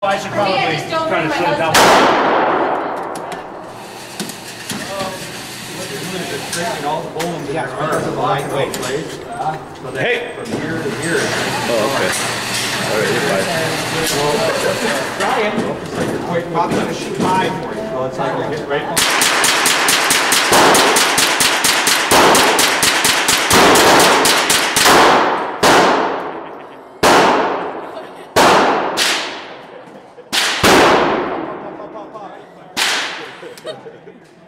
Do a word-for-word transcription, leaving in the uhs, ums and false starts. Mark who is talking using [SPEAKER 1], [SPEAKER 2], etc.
[SPEAKER 1] I should probably
[SPEAKER 2] I just don't
[SPEAKER 1] try to
[SPEAKER 2] know my
[SPEAKER 1] slow down.
[SPEAKER 3] All the bones yeah, are the line weight. So hey! From here to here.
[SPEAKER 4] Oh, okay. Alright, you're fine.
[SPEAKER 3] Brian, looks like you're quite probably going to shoot high for you. So it's like you're getting right. Pop, pop, pop, pop.